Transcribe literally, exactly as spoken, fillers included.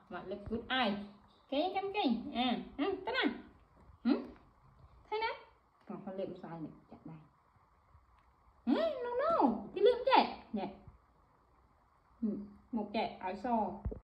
What look good eye. Cái cắm cây. À, à, cái nào? Ừ? Thấy nè. Còn phải liệm sai này, chặt đây. Ừ, no no, cái liệm chạy. Nè. Ừ, một chạy áo sò.